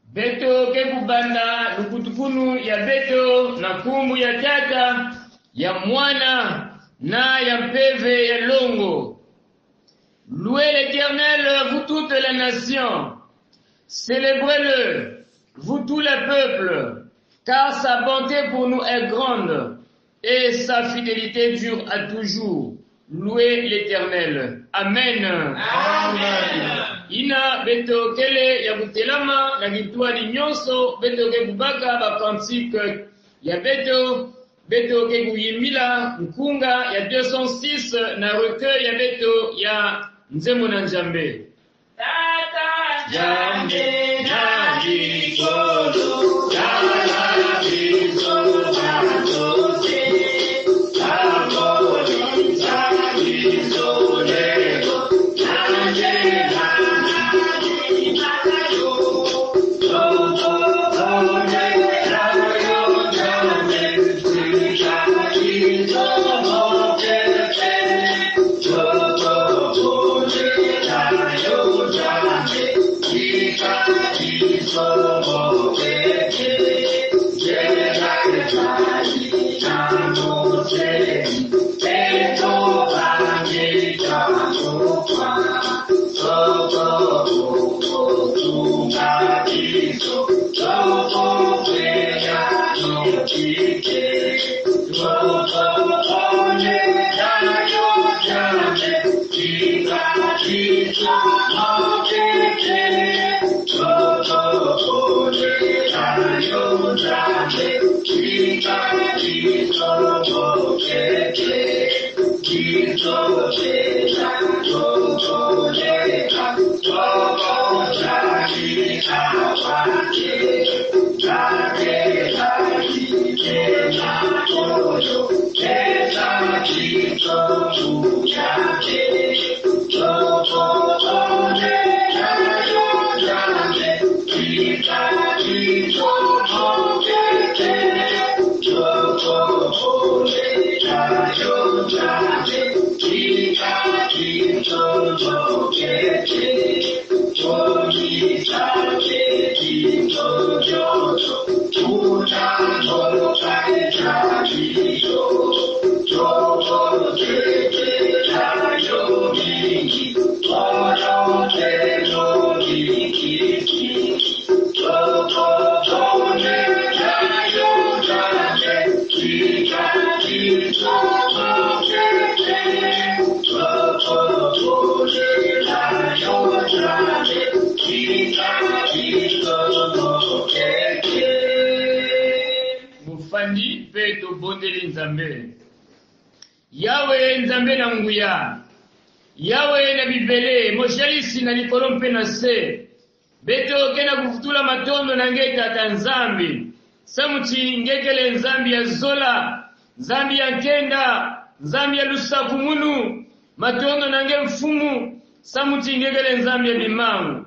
Beto ke kubanda nukutukunu ya beto na kumbu ya tata ya mwana na ya mpeve ya longo. Louez l'Éternel, vous toutes les nations. Célébrez-le, vous tous les peuples, car sa bonté pour nous est grande et sa fidélité dure à toujours. Louez l'Éternel. Amen. Amen. Ina beto kele ya butelama na gitwali nyonso beto ke kubaka ba kantike ya beto ke kuyimila mkunga ya 206 na recueil ya beto ya nzembo na Nzambe. Tata Nzambe na jikolo tata jikolo batose amoni nzambi zolego nanjela nanjikayo toto one rayo nzambe zikajito mokete toto one rayo nzambe zikajito mokete jelaketali namote eto bange jamokwa toto tungakizo toto peya nokike toto one rayo nzambe zikajito mokete toto one rayo nzambe zikajito mokete jito jeta toto jeta toto jajita wake jake jajita toto jeta jito tujake toto jeta jajanje jikajito mokete toto jeta jajanje jikajito mokete jojitaje jito joto tujato jajajito joto jete jajo jingi joto jeto jikiki joto joje jajo jaje jikajito mokete joto joje jajo jaje jikajito mokete. Mufandi peto bondeli Nzambe. Yawe Nzambe na nguya. Yawe na bibele moshalisi na likolo mpe na se. Beto kena kufutula matondo na ngeta ta Nzambe. Samuti ngekele Nzambe ya zola, Nzambe ya nkenda, Nzambe ya lusafu munu, matondo na nge mfumu, samuti ngekele Nzambe ya bimangu.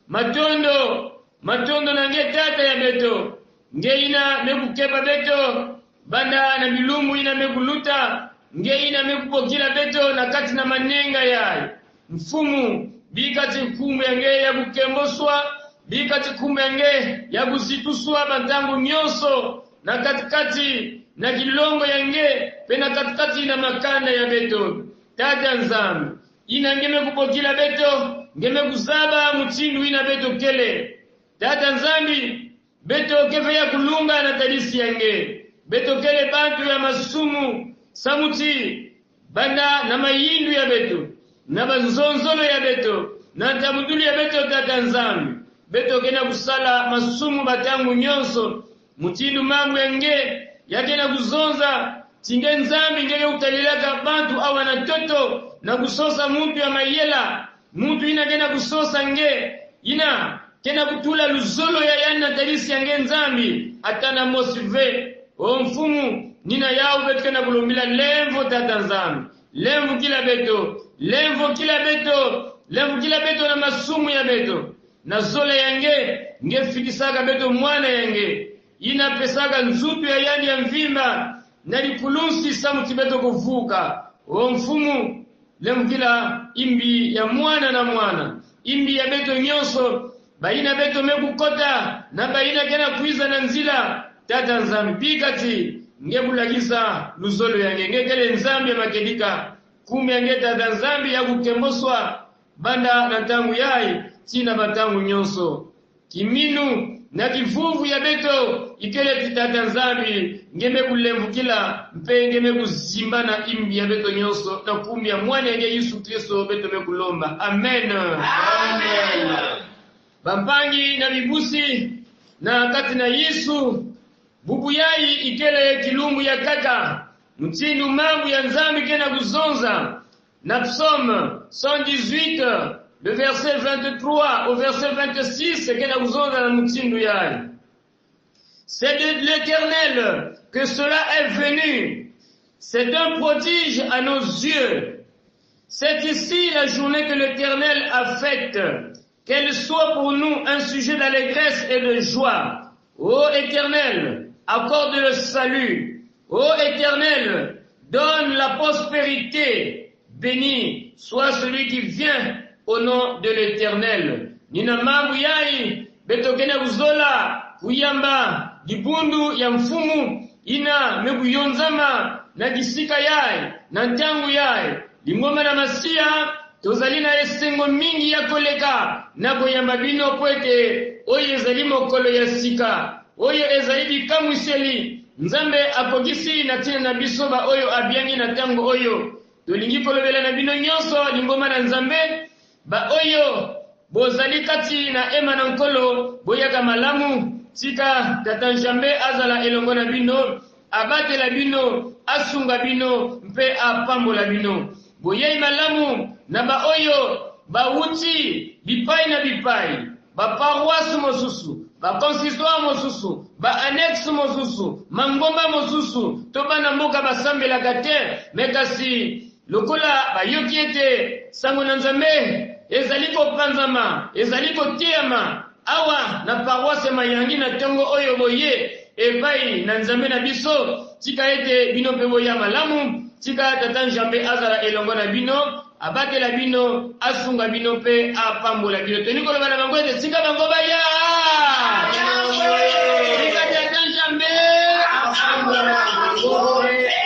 Matondo na nge tata ya beto, nge ina mekukeba beto, banda na bilumu ina mekuluta, nge ina mekupokila beto na kati na manenga ya mfumu, bikati kumu ya nge ya bukemboswa, bikati kumu ya nge ya busituswa bantangu nyonso, na katikati na kilongo ya nge, pena katikati na makanda ya beto. Tata Nzambe, ina ngeme kupokila beto, ngeme kuzaba muchindu ina beto kele. Tata Nzambe, beto kefe ya kulunga na talisi ya nge. Beto kele bantu ya masumu, samuti, banda na mayindu ya beto, na banzonzolo ya beto, na tamuduli ya beto. Tata Nzambe, beto kena kusala masumu batangu nyonso, muchindu mambo ya nge, yakena kuzonza, tinge Nzambe ngeke utalilaka bantu awa na toto, na kusosa muntu ya mayela, muntu ina kena kusosa nge, ina kena kutula luzolo ya yana talisi ya nge Nzambe, atana mosive, o mfumu, nina yao beto kena kulumbila lemvo. Tata Nzambe, lemvo kila beto, lemvo kila beto, lemvo kila beto na masumu ya beto, na zola ya nge fikisaka beto mwana ya nge, ina pesaka nzutu ya yani ya mvimba, na likulunsi samuti beto kuvuka. O mfumu, lemvila imbi ya mwana na mwana, imbi ya beto nyonso, baina beto mekukota na baina kena kuiza na nzila tata nzambi bikati ngebulagisa luzolo yange ngekele nzambi makedika kumbe yange tata nzambi ya kukemboswa banda na tangu yai tina batangu nyonso kiminu na kivuvu ya beto ikele tata nzambi ngeme kulembukila mpe ngeme kuzimba na imbi ya beto nyonso na kumbi ya mwana yange Yesu Kristo beto mekulomba amen amen bampangi na bibusi na kati na Yesu bubu yai ikele kilumbu ya kaka mtindu mambu ya nzambi kena kuzonza na psaume 118 le verset 23 au verset 26 kena kuzonza na mtindu yai. C'est de l'Éternel que cela est venu. C'est un prodige à nos yeux. C'est ici la journée que l'Éternel a faite. Qu'elle soit pour nous un sujet d'allégresse et de joie. Ô Éternel, accorde le salut. Ô Éternel, donne la prospérité. Béni soit celui qui vient au nom de l'Éternel. Nina mambu yai betokena uzola kuyamba dibundu ya mfumu ina mekuyonzama na gisika yai na ntangu yai lingoma na masia tozalina esengo mingi ya koleka na koyamba bino kwete oyo ezali mokolo ya sika oyo ezali kamwiseli nzambe akogisi na tina na biso ba oyo abiangi na tango oyo tolingi kolobela na bino nyonso lingoma na nzambe ba oyo bozali kati na ema na nkolo boyaka malamu tika tata njambe azala elongo na bino abatela bino asunga bino mpe apambola bino boyei malamu na ba oyo bauti bipai na bipai ba paroisse mosusu ba consistoire mosusu ba annexe mosusu mangomba mosusu to bana mboka basambelaka te mekasi lokola bayoki ete sango na nzambe ezali kopanzama ezali kotiama awa na paroisse mayangi na tongo oyo boye epai na nzambe na biso tika ete bino pe boya malamu tika tata njambe azala elongo na bino abatela bino asunga bino pe apambola bino toni koloba na bango ete tika bango baya tika tata njambe apambola bango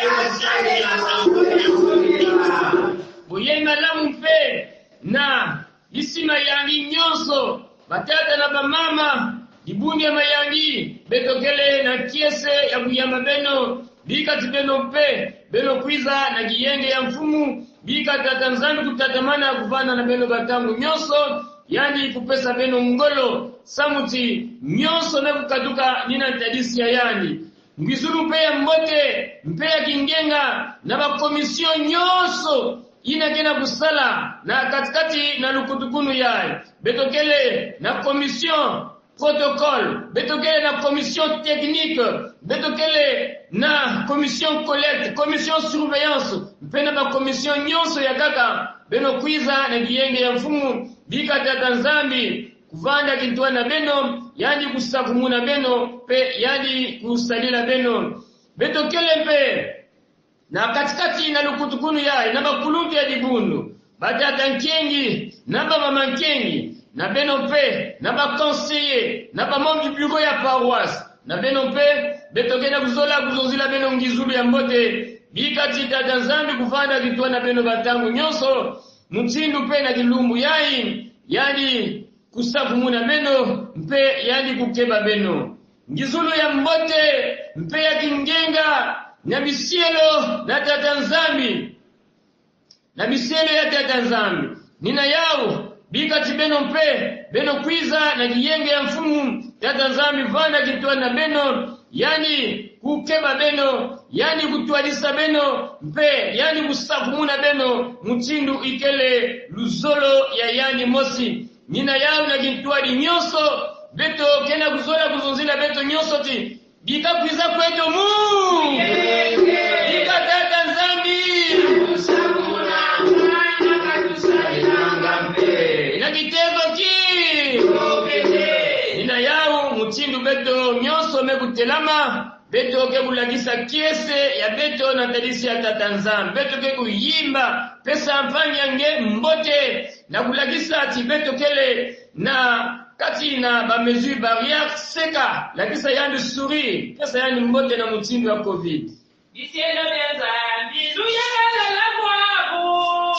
boye malamu pe na isi mayangi nyonso batata na bamama dibundi ya mayangi betokele na kiese ya kuyamba beno bikati beno pe beno kwiza na giyenge ya mfumu bikati atanzani kutatamana kuvana na beno batangu nyonso yani kupesa beno ngolo samuti nyonso na kukaduka nina tadisi ya yani ngizuru pe ya mbote mpe ya kingenga na bakomisyon nyonso ina kena kusala na katikati na lukutukunu yai betokele na commission protocole betokele na commission technique betokele na commission collecte commission surveillance mpena ba commission nyonso ya kaka beno kwiza na giyenge ya mfumu bikata tanzambi kuvanda kitwa na beno yani kusakumuna beno pe yani kusalila beno betokele pe na katikati na lukutukunu yai na bakulumbi ya dibundu batata nkengi na bamama nkengi na beno pe na baconseiller na bamombi bureau ya paroisse na beno pe betokena kuzola kuzonzila beno ngizulu ya mbote bikati tata nzambi kuvanda kitwa na beno batangu nyonso mutsindu pe na kilumbu yai yani kusavumuna beno mpe yani kukeba beno ngizulu ya mbote mpe ya kingenga na bisielo na tata nzambi na bisielo ya tata nzambi nina yao bikati beno mpe beno kwiza na giyenge ya mfumu tata nzambi vana kitwa na beno yani kukeba beno yani kutwalisa beno mpe yani kusafumuna beno mutsindu ikele luzolo ya yani mosi nina yao na gitwali nyonso beto kena kuzola kuzonzila beto nyonso ti bika kwiza kweto mu bika tata nzambi na kitego ki nina yao mutsindu beto nyonso mekutelama beto ke kulagisa kiese ya beto na tadisi ya tata nzambi beto ke kuyimba pesa mfanyange mbote na kulagisa ati beto kele na kati na ba mesure barrière seka la kisa yani sourire kisa yani mbote na mutindo wa covid Bisielo benza bizu ya la kwabo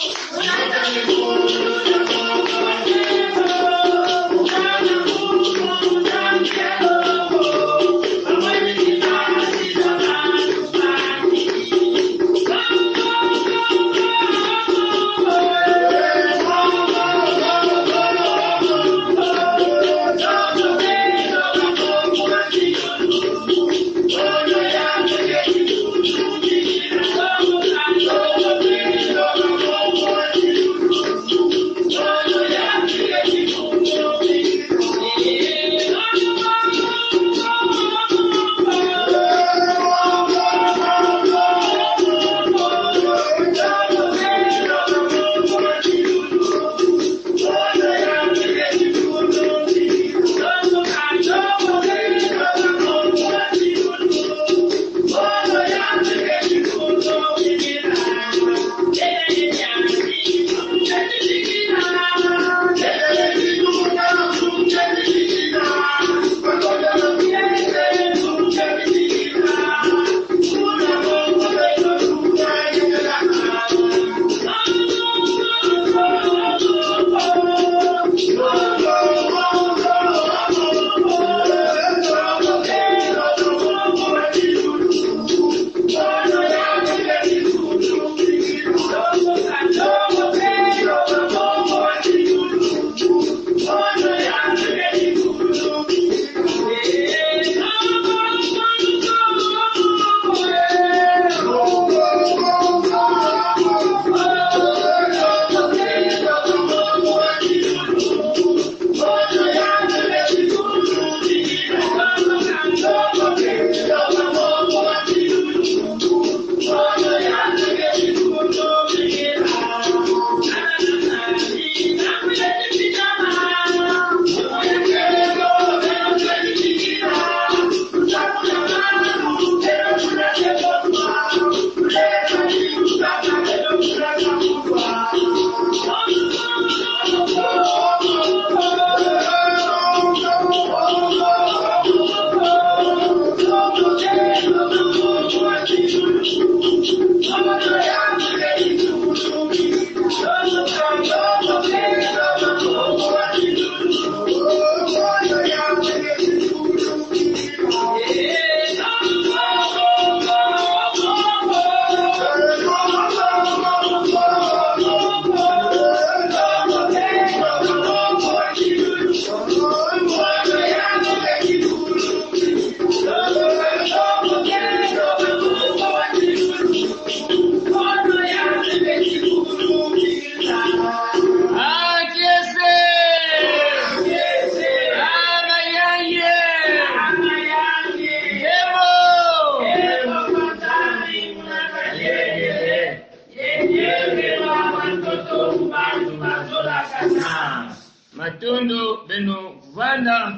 Matondo beno vana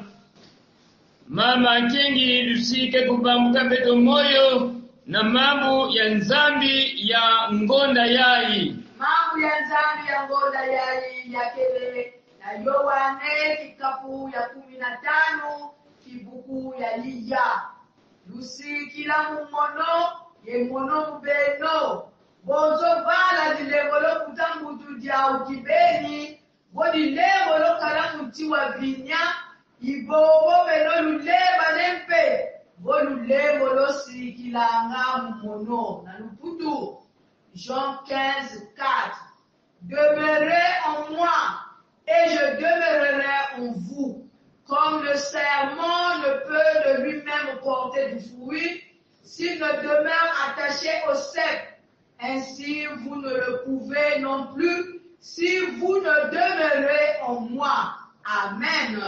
mama kengi lusike kubambuka beto moyo na mambo ya nzambi ya ngonda yai mambo ya nzambi ya ngonda yai yakele na Yohane kikapu ya 15 kibuku ya Liya lusikila mumono ye mono beno bozo bala dilebolo kutambutu dia ukibeni bodi lebo lo kalamu tiwa vinya ibobo beno luleba lempe bolu lebo lo sikilanga mumono na luputu Jean 15:4 Demeurez en moi et je demeurerai en vous comme le serment ne peut de lui-même porter du fruit s'il ne demeure attaché au cep. Ainsi vous ne le pouvez non plus si vous ne demeurez en moi. Amen.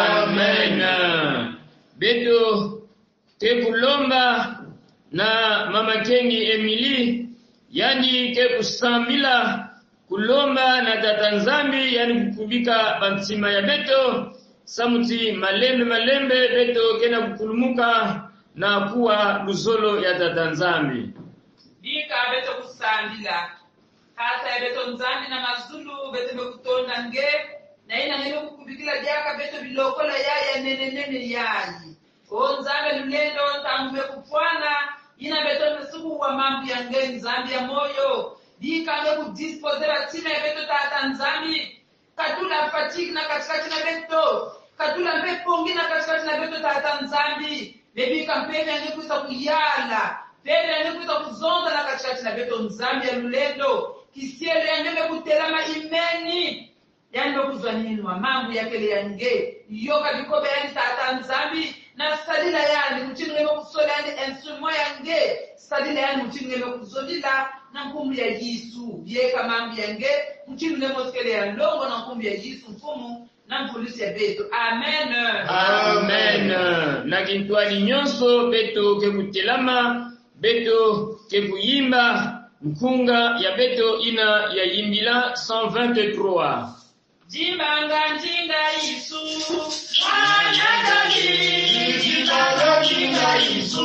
Amen. Beto te kulomba na mama Kengi Emily, yani ke kusambila kulomba na tata nzambi, yani kukubika bantsima ya beto samuti malembe beto kena kukulumuka na kuwa luzolo ya tata nzambi. Bika beto kusambila hata beto nzambi na mazulu beto kutonda nge na ina hilo kukubikila jaka beto bilokola yaya nene yayi onzabe lulendo ntambe kupwana ina beto nsuku wa mambi yange nzambi ya moyo dikabe kudisposera tina beto tata nzambi katula fatigue na katikati na beto katula mpepongi na katikati na beto tata nzambi bebi kampeni yange kuisa kuyala pele yange kuisa kuzonda na katikati na beto nzambi ya lulendo kisiele yange kutelama imeni yando kuzwanilwa mambo yakele yange yoka bikobe yani tata nzambi na sadila yani mchingeme kusola yani instrument yange sadila yani mchingeme kuzolila na nkumbu ya Yesu yeka mambo yange mchingeme moskele ya ndongo na nkumbu ya Yesu mfumu na mpolisi ya beto amen amen na kintwali nyonso beto kebutelama beto kebuyimba mkunga ya beto ina ya yimbila 123 Jimbanga njinga Yesu Jimbanga njinga Yesu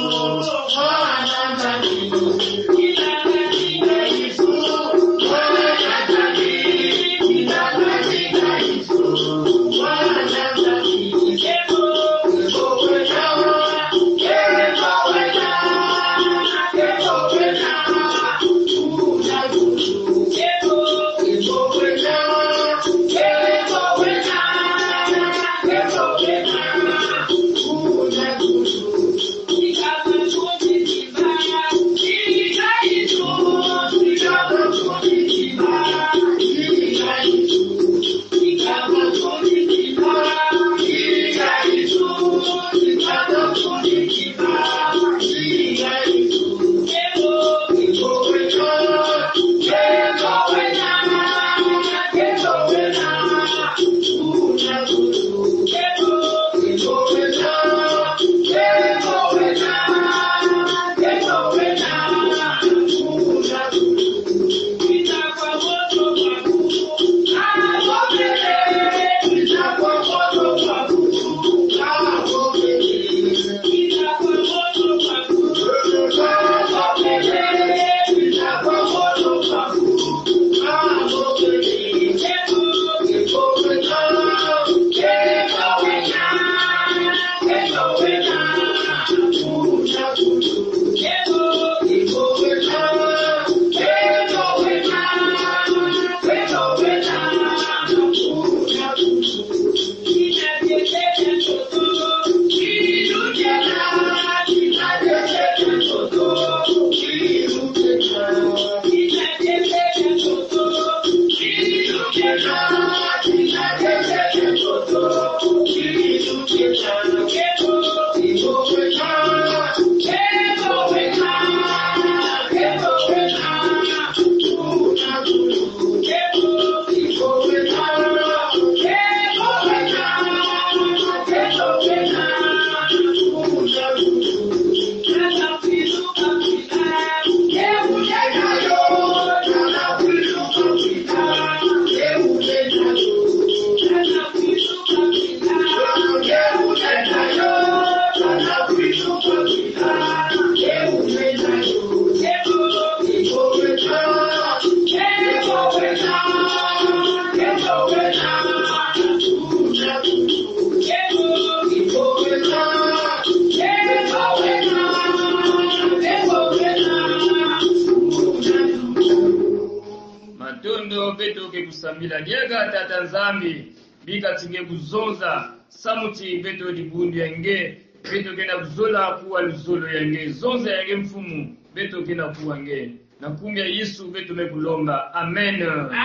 kusambila nyega tata nzambi bika tinge kuzonza samuti beto dibundu yange beto kena kuzola kuwa luzolo yange zonza yange mfumu beto kena kuwa nge na kumbia Yesu beto mekulomba amen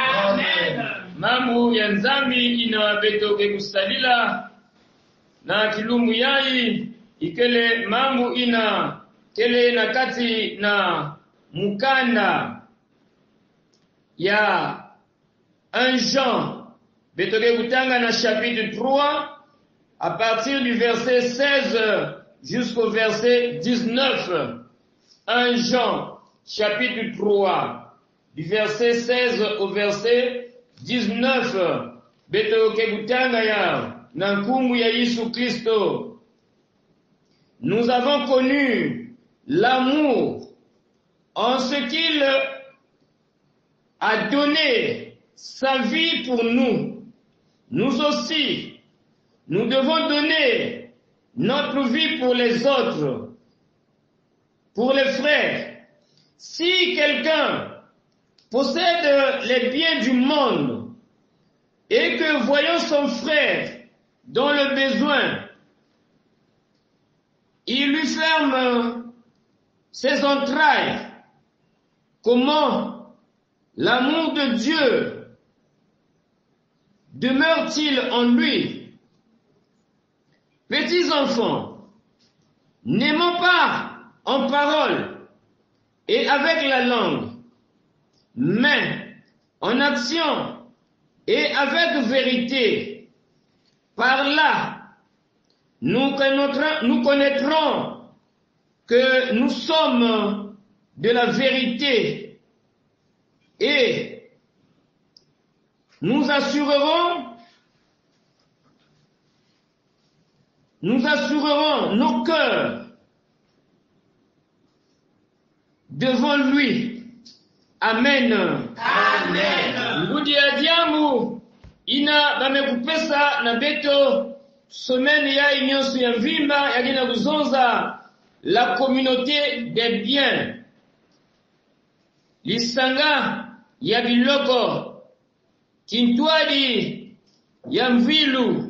amen mambo ya nzambi ina beto ke kusalila na kilumbu yai ikele mambo ina kele na kati na mukanda ya 1 Jean, Betoke Kutanga na chapitre 3, à partir du verset 16 jusqu'au verset 19. 1 Jean, chapitre 3, du verset 16 au verset 19. Betoke Kutanga ya Nankungu ya Yesu Christo. Nous avons connu l'amour en ce qu'il a donné sa vie pour nous, nous aussi, nous devons donner notre vie pour les autres, pour les frères. Si quelqu'un possède les biens du monde et que voyant son frère dans le besoin, il lui ferme ses entrailles, comment l'amour de Dieu demeure-t-il en lui? Petits enfants, n'aimons pas en parole et avec la langue, mais en action et avec vérité. Par là, nous connaîtrons que nous sommes de la vérité et nous assurerons nos cœurs devant lui. Amen. Amen. Ngudi ya diamu ina bamekupesa na beto semaine ya inyosu ya mvimba yagina kuzonza la communauté des biens. Lisanga ya biloko kintwali ya mvilu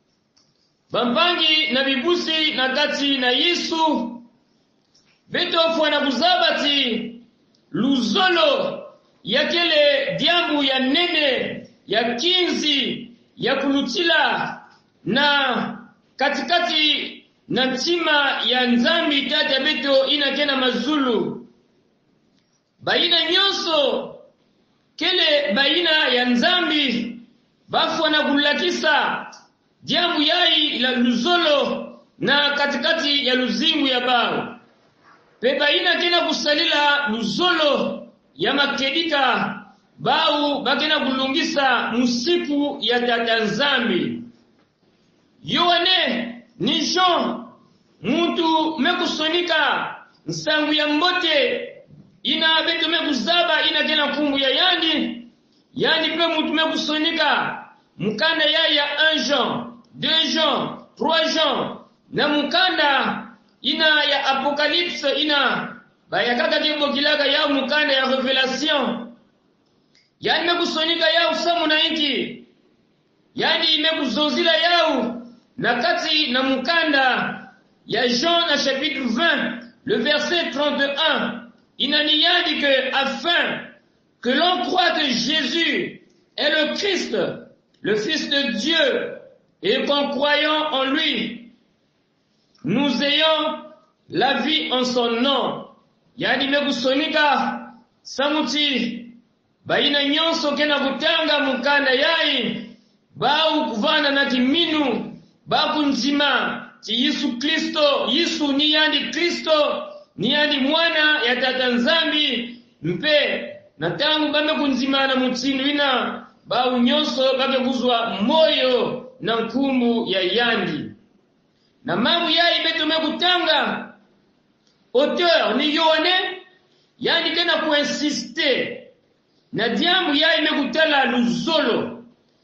bambangi na bibusi na kati na Yesu beto fwana kuzabati luzolo ya kele diamu ya nene ya kinzi ya kulutila na katikati na ntima ya nzambi tata beto inakena mazulu baina nyonso kele baina ya nzambi bafwana kulakisa diamu yai la luzolo na katikati ya luzimu ya bao peba ina kena kusalila luzolo ya makedika bau bakena kulungisa musiku ya tata nzambi. Yohane ni Jean muntu mekusonika nsangu ya mbote ina beto mekuzaba ina kena kumbu ya yani pe muntu mekusonika mukanda ya 1 Jean 2 Jean 3 Jean na mukanda ina ya Apocalypse ina bayakaka kimbo kilaga ya mukanda ya Revelation yani mekusonika ya usamu na inki yani mekuzonzila yao na kati na mukanda ya Jean na chapitre 20 le verset 31 inani yadi que afin que l'on croit que Jésus est le Christ, le Fils de Dieu, et qu'en croyant en lui, nous ayons la vie en son nom. Yani mekusonika samuti baina nyonso kena kutanga mukanda yai bau kuvana na kiminu baku nzima ti Yesu Kristo. Yesu ni yani Kristo ni yani mwana ya tata nzambi mpe na tangu bame kunzimana mutsindu ina bau nyonso bame kuzwa moyo na nkumbu ya yandi na mamu yai beto mekutanga auteur ni Yohane yani kena kuinsiste na diamu yai mekutala luzolo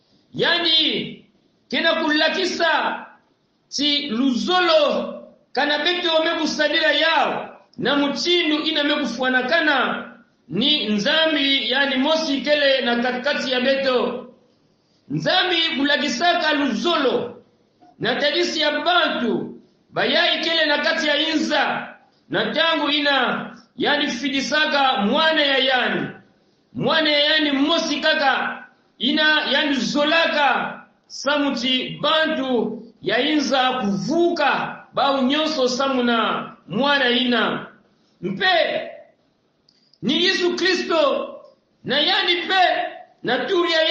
yani kena kulakisa ti luzolo kana beto mekusadira yao na mutsindu ina mekufuanakana ni nzambi yani mosi kele na katikati ya beto nzambi kulakisaka luzolo na tadisi ya bantu bayai kele na kati ya inza na tangu ina yani fidisaka mwana ya yani mosi kaka ina yani zolaka samuti bantu ya inza kuvuka bau nyonso samuna mwana ina mpe ni Yesu Kristo na yani pe na turi ya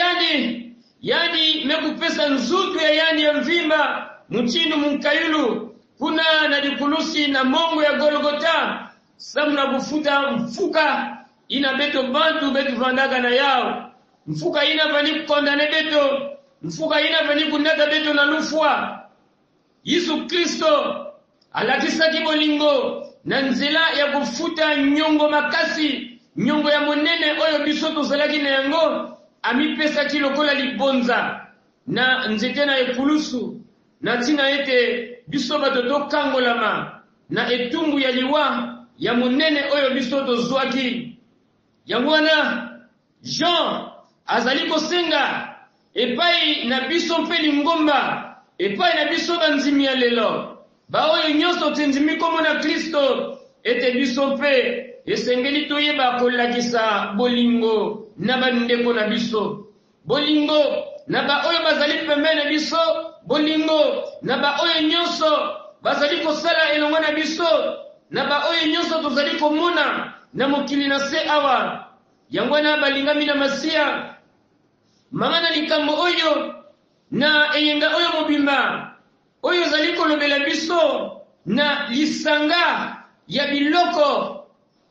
yani mekupesa nzutu ya ya mvimba mutinu munkayulu kuna na dikulusi na mongo ya Golgota samuna kufuta mfuka ina beto bantu betu vandaka na yao mfuka ina vani kondane beto mfuka ina vani kunaka beto na lufwa Yesu Kristo alakisa kibolingo na nzela ya kufuta nyongo makasi nyongo ya monene oyo biso tozalaki na yango amipesa kilokola libonza na nzete na ekulusu na tina ete biso bato tokangolama na etumbu ya liwa ya monene oyo biso tozwaki. Yango wana Jean azali kosenga epai na biso mpe lingomba, epai na biso banzimi ya lelo baoyo nyonso tindimi kombo na Kristo, ete biso mpe esengeli toyeba kolakisa bolingo na bandeko na biso, bolingo na baoyo bazali pembeni na biso, bolingo na baoyo nyonso bazali kosala elongo na biso, na baoyo nyonso tozali komona na mokili na se awa. Yango na balingami na Masia mangana likambo oyo na eyenga oyo mobimba oyo zali kolobela biso na lisanga ya biloko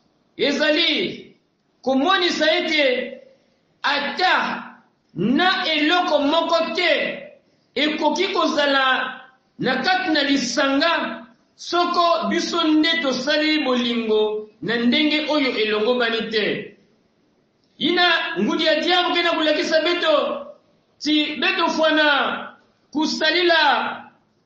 ezali komonisa ete ata na eloko moko te ekoki kozala na kati na lisanga soko biso nde tosali bolingo na ndenge oyo elongobani te. Ina ngudi ya diabu kena kulakisa beto ti beto fwana kusalila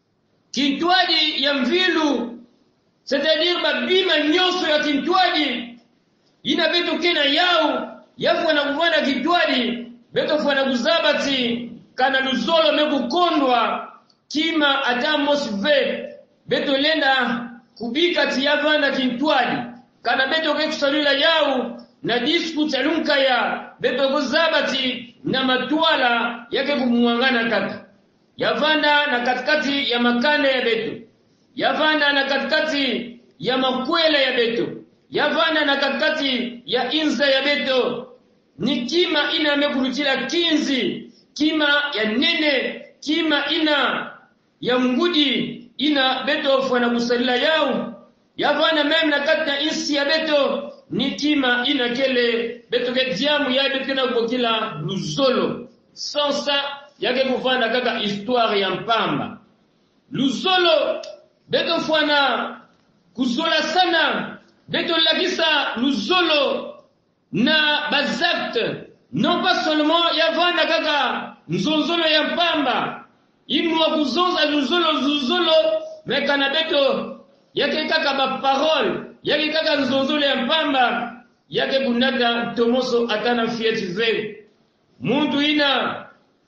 kintwaji ya mvilu, c'est-à-dire babima nyonso ya kintwaji. Ina beto kena yau yafwana kufwana kintwaji beto fwana kuzabati kana luzolo mekukondwa kima ata mosive beto lenda kubika ti yavanda kintwaji kana beto kekusalila yau na disku talunka ya beto kuzabati na matuala yake kumuangana kaka yavanda na katikati ya makane ya beto, yavanda na katikati ya makwela ya beto, yavanda na katikati ya inza ya beto. Ni kima ina mekurutila kinzi, kima ya nene, kima ina ya ngudi ina beto fwana kusalila yao, yavanda meme na katika insi ya beto. Ni kima ina kele beto ke diamu ya beto na kubokila luzolo sansa yake kufanda kaka histoire ya mpamba. Luzolo beto fwana kuzola sana beto lakisa luzolo na bazakte non pas seulement yavanda kaka nzonzolo ya mpamba imu wa kuzonza luzolo mekana beto yake kaka ba parole yake kaka nzonzolo ya mpamba yake bunata tomoso atana fieti ve muntu ina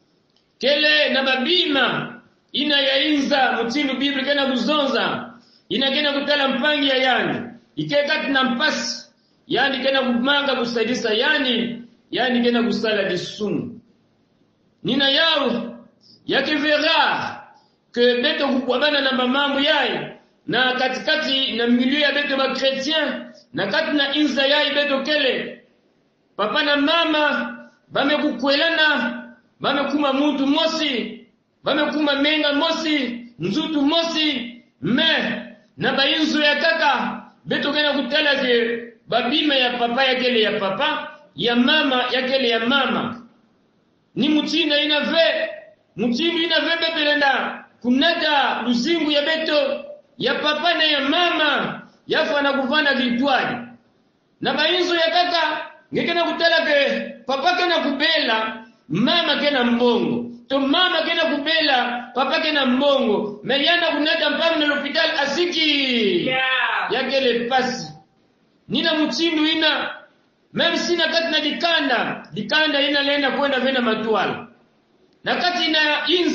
kele na babima ina yainza mutindo biblia kena kuzonza ina kena kutala mpangi ya yani ikekati na mpasi yani kena kumanga kusadisa yani kena kusala disumu nina yao yake vera ke beto kukwabana na mamambo yae na katikati na milieu ya beto ba chrétien na kati na inza yae beto kele papa na mama bamekukwelana bamekuma muntu mosi bamekuma menga mosi nzutu mosi me na bayinzo ya kaka beto kena kutala ke babima ya papa yakele ya papa ya mama yakele ya mama ni mutina inave mutinu inave bebelenda kunata luzingu ya beto ya papa na ya mama yafana kuvanda vitwali na bayinzo ya kaka ngekena kutala ke papa kena kubela mama kena mbongo to mama kena kubela papa kena mbongo meyana kunata mpaka na hospital asiki yakele pasi nina mutindu ina meme sina kati na dikanda ina lenda kwenda vena matuala na kati na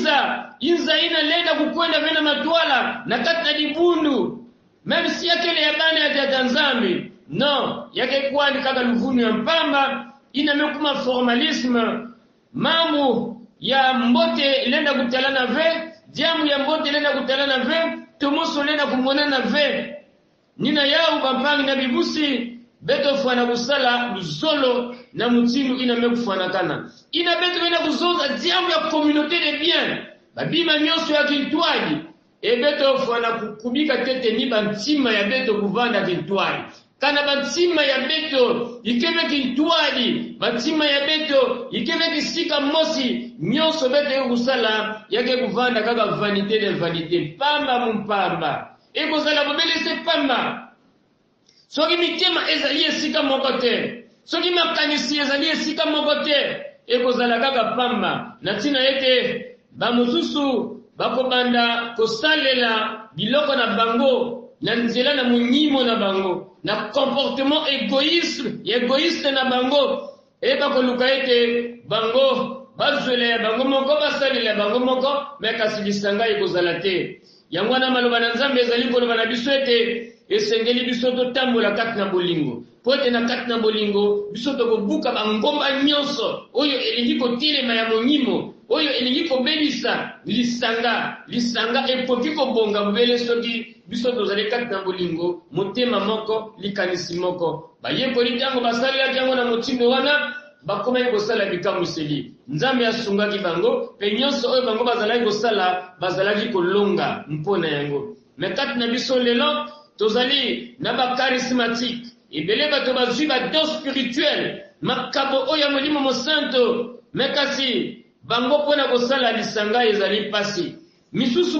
inza ina lenda kukwenda vena matuala na kati na dibundu meme si yakele ya bana ya Tanzambi no yake kwani kaka luvunu ya mpamba ina mekuma formalisme mambo ya mbote lenda kutalana ve jamu ya mbote lenda kutalana ve tomoso lenda kumonana ve nina yao bampangi na bibusi beto fwana kusala luzolo na mutindu ina mekufana kana ina beto ina kuzoza jamu ya communauté de bien babima nyonso ya kintwaji e beto fwana kukubika tete ni bantima ya beto kuvanda kintwaji kana bantima ya beto ikebe kintwaji bantima ya beto ikebe kisika mosi nyonso beto kusala yake kuvanda kaka vanité de vanité pamba mumpamba eko zala bobele se pamba soki mitema ezali esika moko te soki makanisi ezali esika moko te eko zala kaka pamba na tina ete bamususu bakobanda kosalela biloko na bango na nzela na munyimo na bango na comportement égoïste na bango bakoluka ete bango bazwela bango moko basalela bango moko kasi lisanga ekozala te. Yango wana maloba na Nzambe ezali koloba na biso ete esengeli biso totambola kati na bolingo po ete na kati na bolingo biso tokobuka bangomba nyonso oyo elingi kotilema ya monyimo oyo elingi kobebisa lisanga epoki kobonga bobele soki biso tozali kati na bolingo motema moko likanisi moko bayekoli ntango basalelaki yango na motindo wana bakomaki kosala bikamwiseli. Nzambe asungaki bango pe nyonso oyo bango bazalaki kosala bazalaki kolonga mpona yango. Me kati na biso lelo tozali na charismatique ebele bato bazwi badon spirituel makabo oyo ya molimo mosanto me kasi bango mpona kosala lisanga ezali pasi. Misusu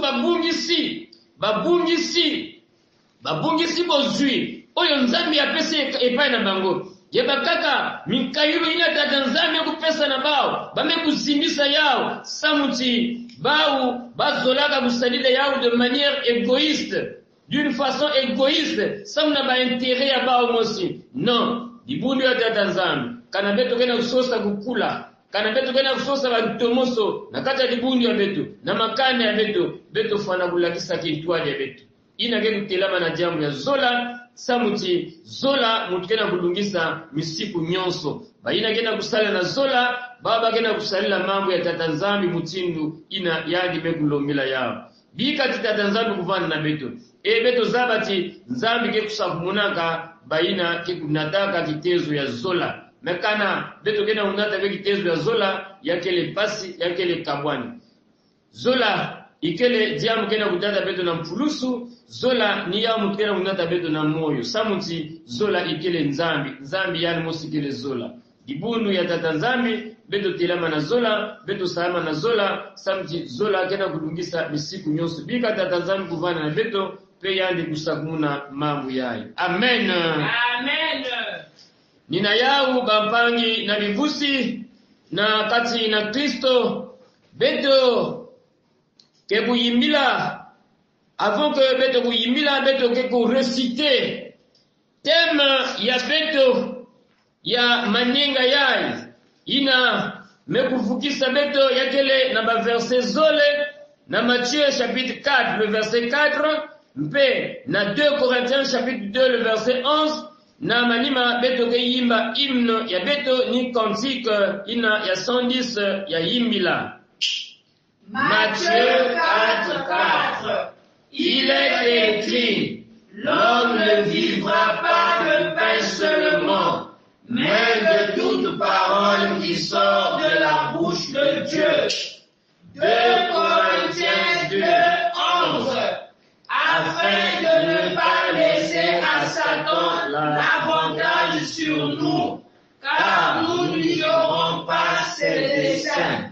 babungisi bozwi oyo Nzambe apesi epai na bango. Yeba kaka mikayulu ina tata Nzambe kupesa na bao bame kusimbisa yao samuti bao bazolaka kusalida yao de manière égoïste, d'une façon égoïste, samna ba intérêt ya bao mosi. Non, dibundu ya tata Nzambe kana beto kena kusosa kukula kana beto kena kusosa bantomoso na kata dibundu ya beto na makane ya beto fana kulakisa kitwali ya beto ina ke kutelama na jambo ya zola samuti zola mutu kena kulungisa misiku nyonso baina kena kusala na zola baba kena kusalila mambo ya tata Nzambe mutindu ina yadi mekulomela yao bika tata Nzambe kuvana na beto beto zabati Nzambe ke kusakumunaka baina ke kunataka kitezo ya zola mekana beto kena unata ke kitezo ya zola yakele pasi yakele kabwani zola ikele diamu kena kutata beto na mpulusu zola ni ya mukena unata beto na moyo samuti zola ikele Nzambe yani mosikele zola dibundu ya tata Nzambe beto telama na zola beto salama na zola samuti zola kena kulungisa misiku nyonso bika tata Nzambe kuvana na beto pe yandi kusakumuna mambo yayo. Amen. Amen. Nina yau bampangi na bivusi na kati na Kristo beto ke buyimbila avant que beto buyimbila beto ke ko reciter thème ya beto ya manenga yai ina mekuvukisa beto yakele na ba verset zole na Matthieu chapitre 4 le verset 4 mpe na 2 Corinthiens chapitre 2 le verset 11 na manima beto ke yimba hymne ya beto ni cantique ina ya 110 ya yimbila. Matthieu 4:4. Il est écrit, l'homme ne vivra pas de pain seulement, mais de toute parole qui sort de la bouche de Dieu. 2 Corinthiens 2:11. Afin de ne pas laisser à Satan l'avantage sur nous, car nous n'ignorons pas ses desseins.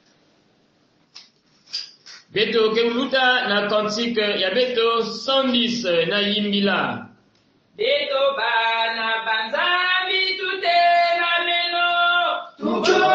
Beto keuluta na cantique ya beto 110 na yimbila. Beto bana banzambi tute na meno.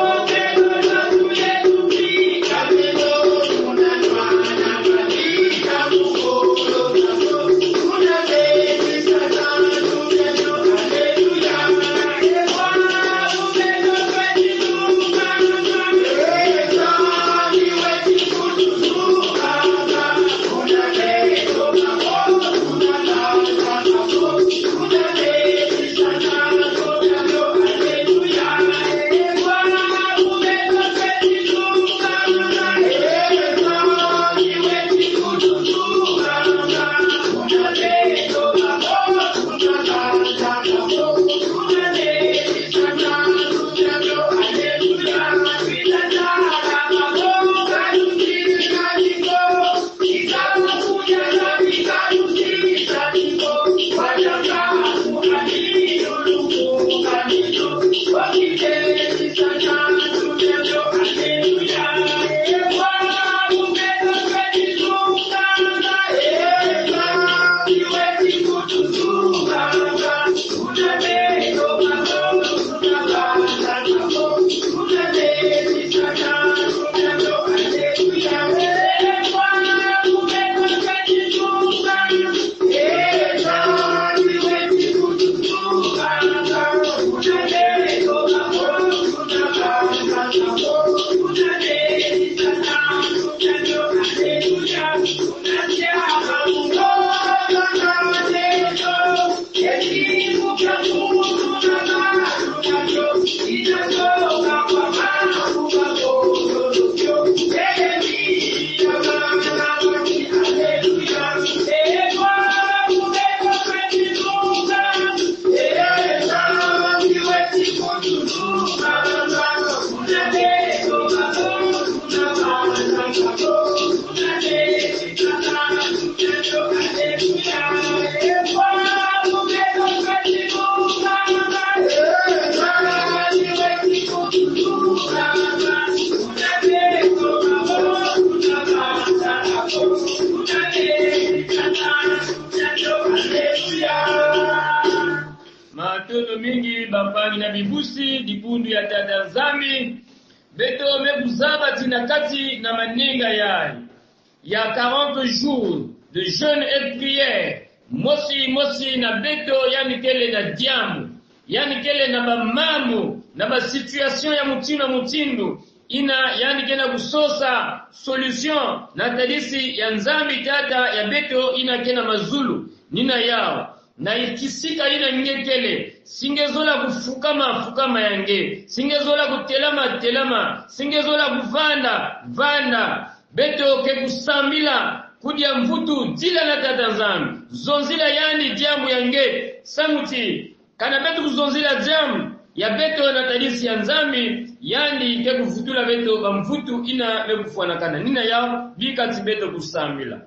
bangi na bibusi dibundu ya tata nzambi beto mekuzaba tina kati na manenga yayi ya 40 jours de jeûne et prière mosi na beto yani kele na diamu yani kele na bamamu na ba situation ya mutindo ina yani kena kusosa solution na tadisi ya nzambi tata ya beto ina kena mazulu nina yao na ikisika ina ngekele singezola kufukama yange singezola kutelama singezola kuvanda beto ke kusambila kudia mvutu dila na tata nzambi zonzila yani diamu yange samuti kana beto kuzonzila diamu ya beto na tadisi ya nzambi yani ke kuvutula beto bamvutu ina mekufuana kana nina yao bikati beto kusambila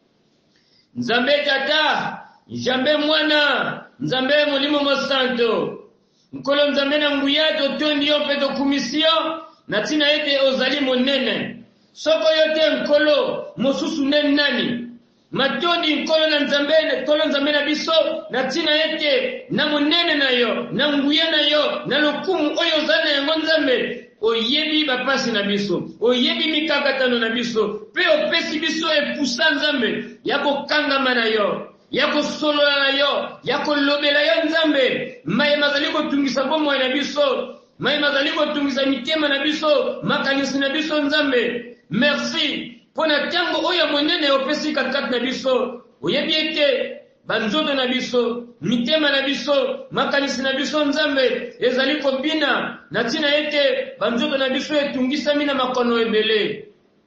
nzambe tata Njambe mwana, nzambe mulimo mosanto. Nkolo nzambe na nguyato tondi yo peto kumisio, na tina ete ozali monene. Soko yote nkolo, mosusu nani. Matondi nkolo na nzambe na biso, na tina ete na monene na yo, na nguya na yo, na lokumu oyo zana yango nzambe. Oyebi bapasi na biso, oyebi mikakatano na biso, pe opesi biso epusa nzambe, yako kangama na yo. Yako solola na yo, yako lobela yo nzambe, maye mazaliko tungisa bomo na biso, maye mazaliko tungisa mitema na biso, makanisi na biso nzambe. Merci, pona tango oya monene opesi katikati na biso, oyebi ete banzoto na biso, mitema na biso, makanisi na biso nzambe, ezaliko bina, na tina ete banzoto na biso etungisa mina makono ebele.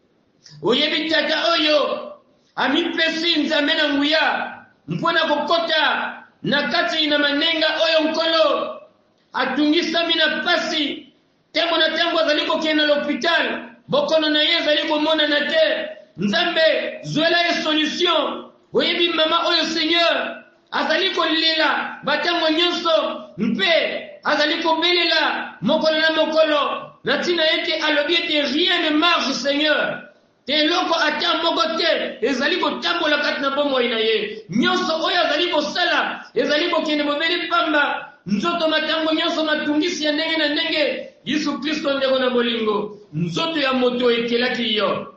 Oyebi tata oyo, amipesi nzambe na nguya, mpona kokota na kati na manenga oyo nkolo atungisa mina pasi tembo na tembo azaliko kena l'hôpital bokono na ye azaliko mona na te nzambe zwela ye solution oyebi mama oyo seigneur azaliko lela batango nyonso mpe azaliko belela mokolo na mokolo na tina ete alobi ete rien ne marche seigneur te loko ata moko te ezaliko tambola kati na bomo ina ye nyonso oyo azaliko sala ezaliko kende bobeli pamba nzoto matango nyonso matungisi ya ndenge na ndenge Yesu Kristo ndeko na bolingo nzoto ya moto ekelaki yo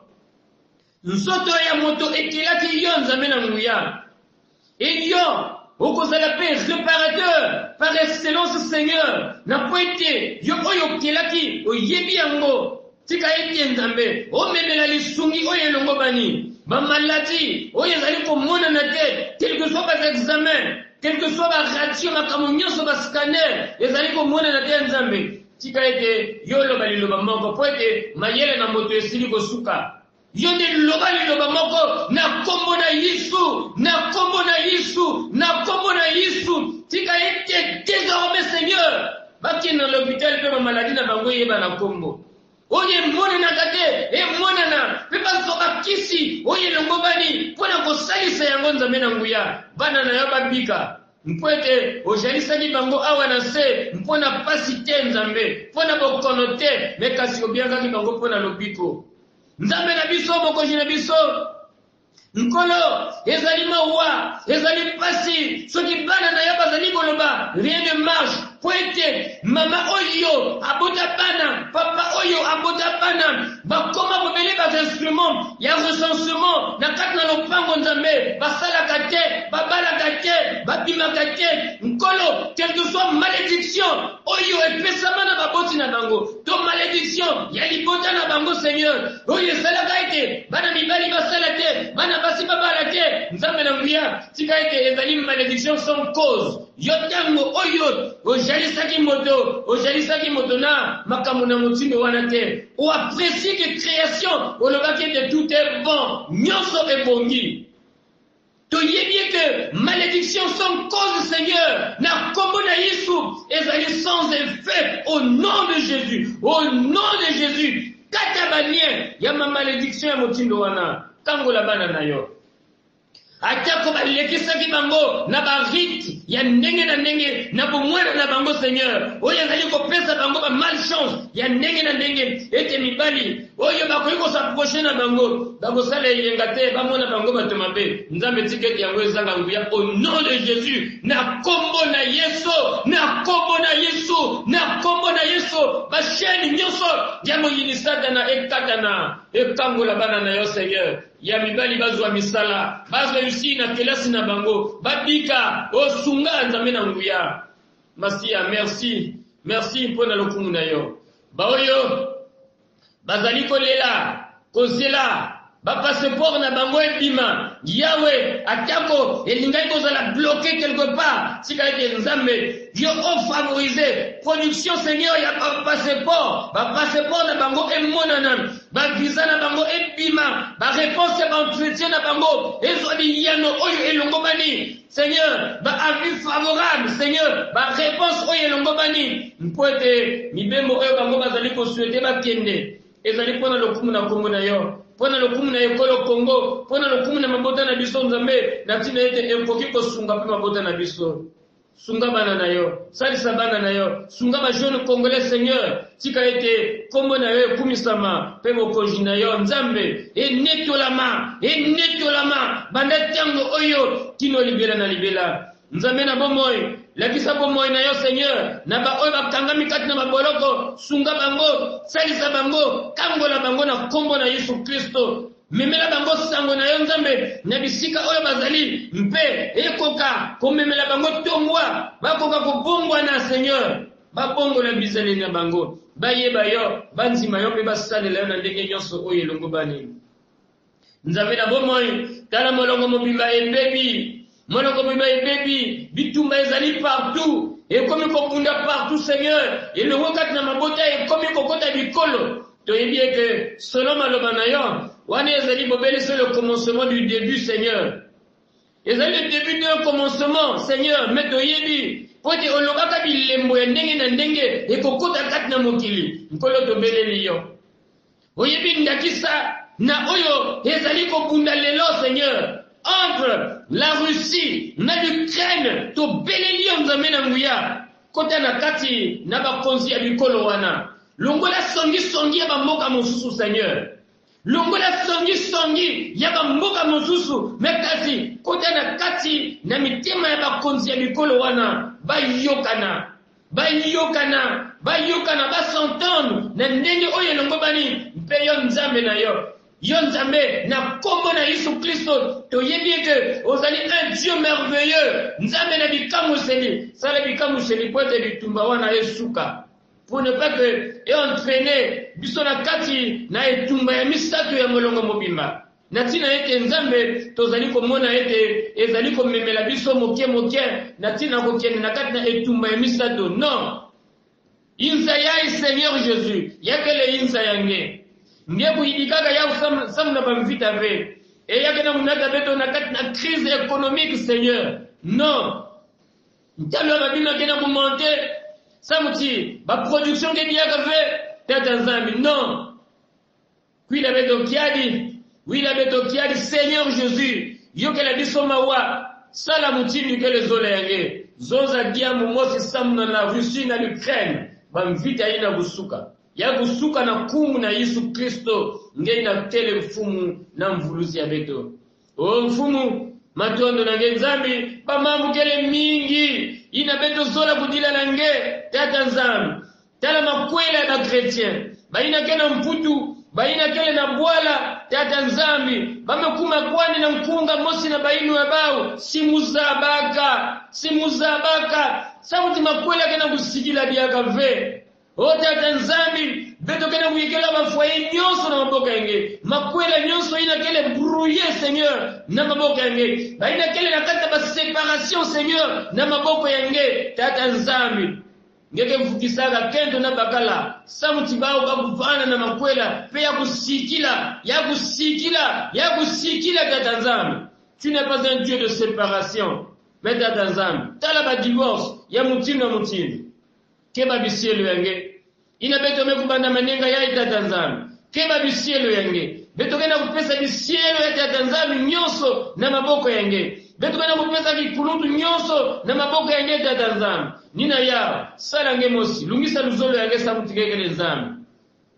nzoto ya moto ekelaki yo nzambe na nguya et yo okozala pe réparateur par excellence Seigneur na poete yo oyo kelaki oyebi yango tika ete nzambe omemela lisungi oyo elongo bani bamaladi oyo ezali komona na te quel que soit bas examen quel que soit baratio makambo nyonso bascanner ezali komona na te nzambe tika ete yo loba liloba moko po ete mayele na moto esili kosuka yo nde loba liloba moko na kombo na Yesu na kombo na Yesu na kombo na Yesu tika ete désormais Seigneur bakina l'hôpital pe maladie na bango yeba na kombo oye mwana na kate mwana na pepa soka kisi oye longo bani pona kosalisa yango nzambe na nguya bana na yo babika mpwete ojalisa ni bango awa na se mpona pasi te nzambe pona bokono te mekasi obianga ki bango pona lobiko nzambe na biso bokoji na biso nkolo ezali mawa ezali pasi soki bana na yo bazali koloba rien ne marche poete mama oyo abota bana papa oyo abota bana bakoma bobele ba instrument ya recensement na kati na lopango nzambe basalaka te babalaka te babimaka te nkolo quelle que soit malédiction oyo epesama na baboti na bango to malédiction ya libota na bango Seigneur oyo esalaka ete bana mibali basala te bana basi babala te nzambe na nguya tika ete ezali malédiction sans cause yo tango oyo ojalisaki moto na makambo na motindo wana te o apprécie que création olobaki de tout est bon nyonso ebongi toyebi que malédiction sans cause Seigneur na kombo na Yesu ezali sans effet au nom de Jésus kata banien ya ma malédiction ya motindo wana tango la bana na yo atako balekisaki bango na barite ya ndenge na ndenge na bomwana na bango Seigneur oyo ezali kopesa bango ba malchance ya ndenge na ndenge ete mibali oyo bakoyiko sa prochaine bango bakosala yengate bamona bango batomabe nzambe tiketi yango ezanga nguya au nom de Jésus na kombo na Yesu na kombo na Yesu na kombo na Yesu basheni nyoso jambo yinisata na ekatana ekangola bana na yo Seigneur ya mibali bazwa misala bazwa yusi na kelasi na bango babika osunga nzambe na nguya Masia merci mpona lokumu na yo baoyo bazali kolela kozela ba passeport na bango ebima yawe atako elingai kozala bloqué quelque part sika ete nzambe yo favoriser production Seigneur ya ba passeport na bango emonana ba visa na bango ebima ba réponse ba entretien na bango ezodi yano oyo elongobani Seigneur ba avis favorable Seigneur ba réponse oyo elongobani mpoete mibembo oyo bango bazali ko souhaiter bakende ezali pona lokumu na kombo na yo pona lokumu na ekolo Congo pona lokumu na mabota na biso nzambe na tina ete enkoki kosunga pe mabota na biso sunga bana na yo salisa bana na yo sunga ba jeune congolais Seigneur tika ete kombo na yo kumisama pe mokonzi na yo nzambe enetolama banda tango oyo kino libela na libela nzambe na bomoy lakisa bomoy na yo Seigneur na ba oyo bakangami kati na maboloko sunga bango salisa bango kangola bango na kombo na Yesu Kristo memela bango sango na yo nzambe na bisika oyo bazali mpe ekoka komemela bango tongwa bakoka kobongwa na Seigneur babongo na bizali na bango bayeba yo banzima yo mpe basalela yo na ndenge nyonso oyo elongo bani nzambe na bomoy tala molongo mobimba ebebi bitumba ezali partout ekomi kokunda partout Seigneur elongo kati na mabota ekomi kokota bikolo toyebi que selon maloba na yo wana ezali bobele c'est le commencement du début Seigneur ezali le début d'un commencement Seigneur mais toyebi pote olobaka bilembo ya ndenge na ndenge ekokota kati na mokili nkolo tobeleli yo oyebi ndakisa na oyo ezali kokunda lelo Seigneur entre la Russie na l'Ukraine to beleli yo nzambe na nguya kota na kati na bakonzi ya bikolo wana longola songi ya bamboka mosusu Seigneur longola songi ya bamboka mosusu mekasi kota na kati na mitema ya bakonzi ya bikolo wana bayokana basentendre na ndenge oyo elongo bani mpe yo nzambe na yo nzambe na kombo na Yesu Kristo toyebi que ozali un Dieu merveilleux nzambe na bikamuseli sala bikamuseli pote bitumba wana esuka pour ne pas que entraîner biso na kati na etumba ya misato ya molongo mobimba na tina ete nzambe tozali komona ete ezali komemela biso moke na tina kokende na kati na etumba ya misato non inza ya Seigneur Jésus yakele inza yange nge kuyidikaga ya samna bamvita ve e yake na munata beto na kati na crise économique Seigneur non ntalo babina kena kumonte samuti ba production ke diaka ve tata nzambi non puis la beto kiadi Seigneur Jésus yoke la bisoma wa sala mutini ke le zole yange zoza diamu mosi samna na Russie na l'Ukraine bamvita ina busuka ya kusuka na kumu na Yesu Kristo ngeni na tele mfumu na mvuluzi ya beto o mfumu matondo na ngenzambi bamambu kele mingi ina beto zola kudila na nge tata nzambi tala makwela na chrétien baina kena mputu baina kele na bwala tata nzambi bamekuma kwani na mkunga mosi na bainu ya bao simuzabaka sauti makwela kena kusikila diaka ve o tata nzambi beto kena kuyikela bafoye nyonso na maboka yange makwela nyonso ina kele brouiller Seigneur na maboka yange baina kele na kata ba séparation Seigneur na maboko yange tata nzambi ngeke mfukisaka kendo na bakala sauti bao bakuvana na makwela pe ya kusikila tata nzambi tu n'es pas un Dieu de séparation mais tata nzambi tala ba divorce ya mutindo keba bisielo yange ina beto mekubanda manenga ya tata nzambi keba bisielo yange beto kena kupesa bisielo ya tata nzambi nyonso na maboko yange beto kena kupesa kikulutu nyonso na maboko yange tata nzambi nina ya sala nge mosi lungisa luzolo yange samuti kekele nzambi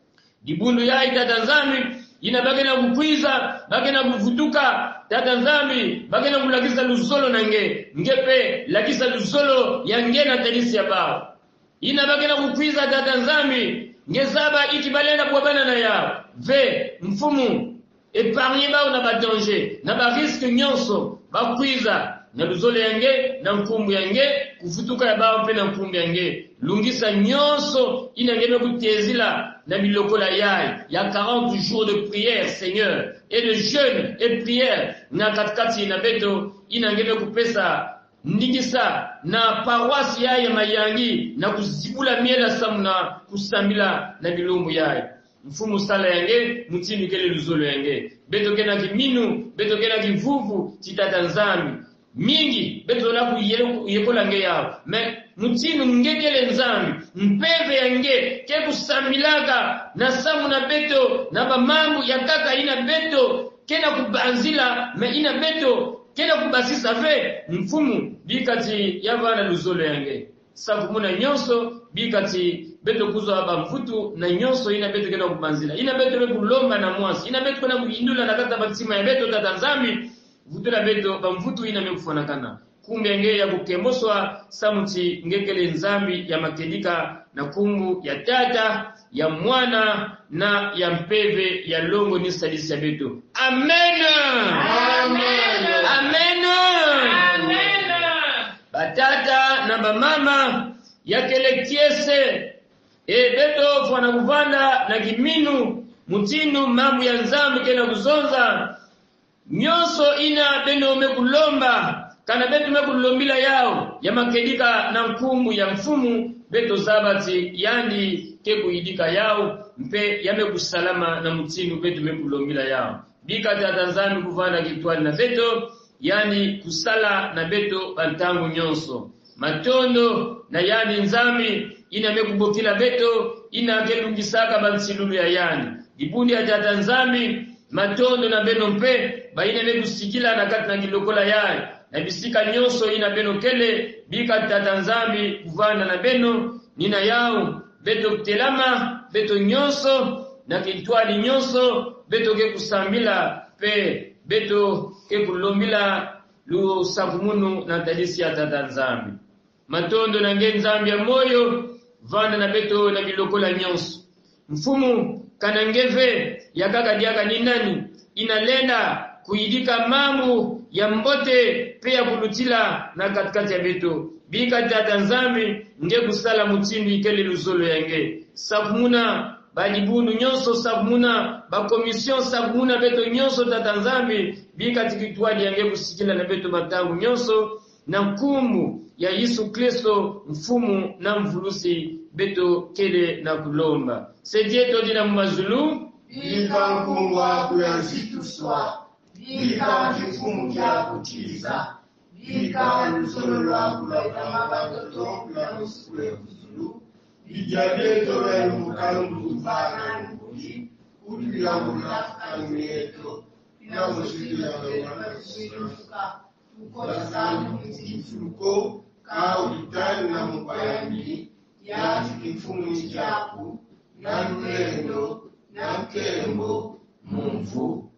dibundu yayi tata nzambi ina bagena kukwiza bagena kuvutuka tata nzambi bagena kulagiza luzolo nange ngepe lagiza luzolo yange na tadisi ya bao ina bagena kukwiza tata nzambi ngezaba ikibalenda bwabana na yao ve mfumu epargne bao na danger na ba risque nyonso bakwiza na luzolo yange na nkumbu yange kufutuka ya bao pe na nkumbu yange lungisa nyonso inangeme kutezila na bilokola yayi ya 40 jours de prière Seigneur et de jeûne et prière na katikati na beto inangeme kupesa ndingisa na paroisse yayi mayangi na kuzibula miela samuna kusambila na bilumbu yayi mfumu sala yange mutinu kele luzolo yange beto kena kiminu beto kena kivuvu titata nzambi mingi beto la kuyekola nge yao me mutinu ngekele nzambi mpeve yange ke kusambilaga na samu na beto na bamambu ya kaka ina beto kena kubanzila me ina beto kena kubasisa ve mfumu bikati yavana luzolo yange sakumuna nyonso bikati beto kuzo aba mfutu na nyonso ina beto kena kubanzila ina beto be kulomba na mwasi ina beto kena kuindula na kata batima ya beto tata nzambi vutula beto bamfutu ina mekufanakana kumbe nge ya kukemboswa samuti ngekele nzambi ya makedika na kumbu ya tata ya mwana na ya mpeve ya longo ni sadisi ya beto. Amen. Amen. Amen. Amen. Batata na bamama ya kele kiese beto fwana kuvanda na kiminu mutinu mamu ya nzambi kena kuzonza nyonso ina beno mekulomba kana betu mekulombila yao ya makedika na nkumbu ya mfumu beto zabati yani kekuidika yao mpe yamekusalama na mutinu betu mekulombila yao bika tata nzambi kuvana kitwali na beto yani kusala na beto bantangu nyonso matondo na yani nzambi ina mekubokila beto ina kelungisaka bansilulu ya yani dibundi ya tata nzambi matondo na beno mpe baina mekusikila na kati na kilokola yayi na bisika nyonso ina beno kele bika tata nzambi kuvana na beno nina yao beto kutelama beto nyonso na kitwali nyonso beto ke kusambila pe beto ke kulombila lu sakumunu na tadisi ya tata nzambi matondo na nge nzambi ya moyo vana na beto na bilokola nyonso mfumu kanangeve ya kaka diaka ni nani inalenda kuidika mambo ya mbote pia kulutila na katikati ya beto bika tata nzambi nge kusala mutindi ikele luzolo yange sakumuna balibundu nyonso sakumuna bakomision sakumuna beto nyonso tata nzambi bika tikitwali yange kusikila na beto matangu nyonso na nkumbu ya Yesu Kristo mfumu na mvulusi beto kele na kulomba sedieto dina mazulu bika nkungu wako ya zituswa bika kifumu kya kutiza bika lusolo lwako lwa mabatoto ya usikwe kuzulu bijabeto ya mukalumbu kufana ngugi ulila mulafika mweto ina mushidia wa kusiruka ukosa mtifuko ka ulitani na mbayani ya kifumu chako na neno na kembo mumfu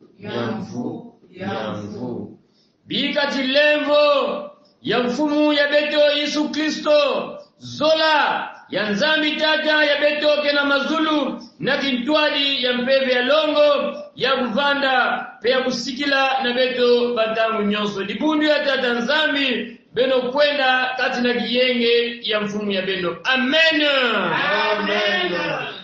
yamfu bika tilembo ya mfumu ya beto Yesu Kristo zola ya nzambi tata ya beto kena mazulu na kintwali ya mpeve ya longo ya kuvanda pe ya kusikila na beto batangu nyonso dibundu ya tata nzambi beno kwenda kati na kiyenge ya mfumu ya beno. Amen. Amen.